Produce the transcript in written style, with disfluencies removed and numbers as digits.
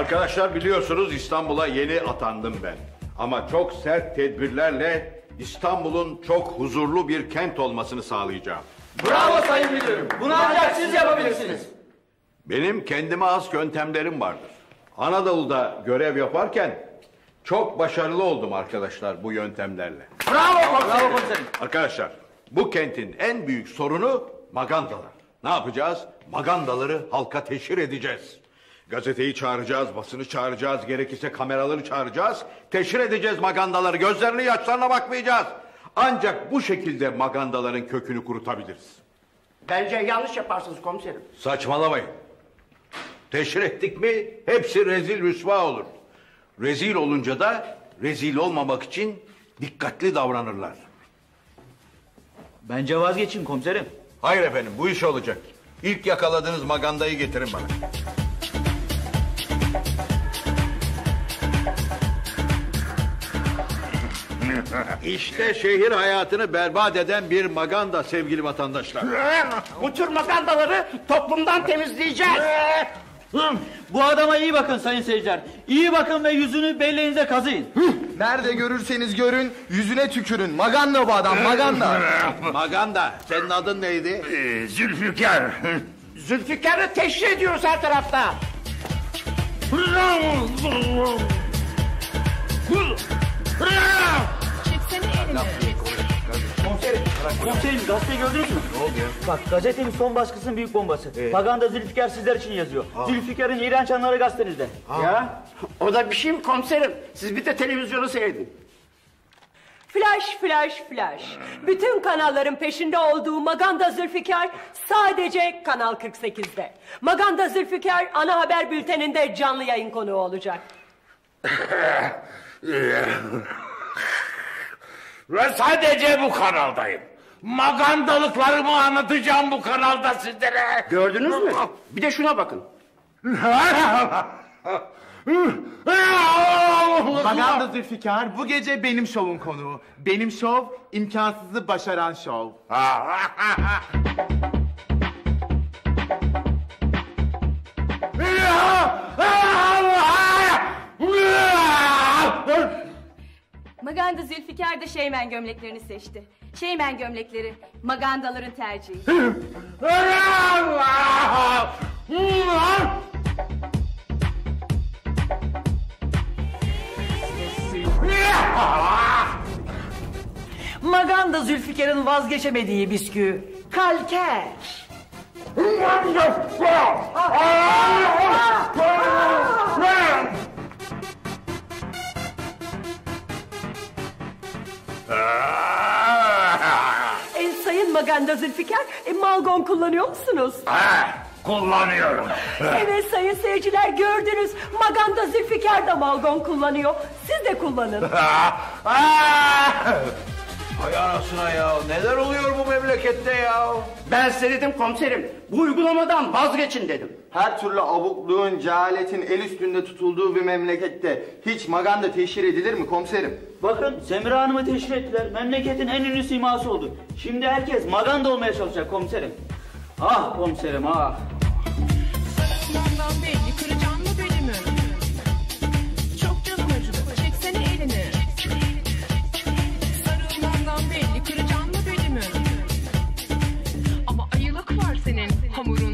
Arkadaşlar biliyorsunuz İstanbul'a yeni atandım ben. Ama çok sert tedbirlerle İstanbul'un çok huzurlu bir kent olmasını sağlayacağım. Bravo Sayın Müdürüm. Bunu ancak siz yapabilirsiniz. Benim kendime has yöntemlerim vardır. Anadolu'da görev yaparken çok başarılı oldum arkadaşlar bu yöntemlerle. Bravo komiserim. Arkadaşlar bu kentin en büyük sorunu magandalar. Ne yapacağız? Magandaları halka teşhir edeceğiz. Gazeteyi çağıracağız, basını çağıracağız, gerekirse kameraları çağıracağız. Teşhir edeceğiz magandaları, gözlerine yaşlarına bakmayacağız. Ancak bu şekilde magandaların kökünü kurutabiliriz. Bence yanlış yaparsınız komiserim. Saçmalamayın. Teşhir ettik mi hepsi rezil rüsva olur. Rezil olunca da rezil olmamak için dikkatli davranırlar. Bence vazgeçin komiserim. Hayır efendim, bu iş olacak. İlk yakaladığınız magandayı getirin bana. İşte şehir hayatını berbat eden bir maganda sevgili vatandaşlar. Bu tür magandaları toplumdan temizleyeceğiz. Bu adama iyi bakın sayın seyirciler. İyi bakın ve yüzünü belleğinize kazıyın. Nerede görürseniz görün, yüzüne tükürün. Maganda bu adam, maganda. Maganda, senin adın neydi? Zülfikar. Zülfikar'ı teşhir ediyoruz her tarafta. Komiserim gazete gördünüz mü? Ne oldu ya? Bak gazetenin son baskısının büyük bombası. Maganda Zülfikar sizler için yazıyor. Zülfikar'ın iğrenç anları gazetenizde. Ya o da bir şey mi komiserim? Siz bir de televizyonu seyredin. Flash, flash, flash. Bütün kanalların peşinde olduğu Maganda Zülfikar sadece Kanal 48'de. Maganda Zülfikar ana haber bülteninde canlı yayın konuğu olacak. Ve sadece bu kanaldayım. Magandalıklarımı anlatacağım bu kanalda sizlere. Gördünüz mü? Bir de şuna bakın. Maganda Zülfikar bu gece benim şovun konuğu. Benim şov, imkansızı başaran şov. Maganda Zülfikar da Şeymen gömleklerini seçti. Şeymen gömlekleri, magandaların tercihi. Maganda Zülfikar'ın vazgeçemediği bisküvi. Kalker. Sayın Maganda Zülfikar, Malgon kullanıyor musunuz? Kullanıyorum. Evet sayın seyirciler gördünüz. Maganda Zülfikar da Malgon kullanıyor. Siz de kullanın. Hay anasına ya, neler oluyor bu memlekette ya? Ben size dedim komiserim. Bu uygulamadan vazgeçin dedim. Her türlü abukluğun, cehaletin el üstünde tutulduğu bir memlekette hiç maganda teşhir edilir mi komiserim? Bakın Semira Hanım'ı teşhir ettiler. Memleketin en ünlü siması oldu. Şimdi herkes maganda olmaya çalışacak komiserim. Ah komiserim ah. Sarılmandan belli kıracağım mı belimi? Çok canım acıdı çeksene elini. Sarılmandan belli kıracağım mı belimi? Ama ayılık var senin hamurun.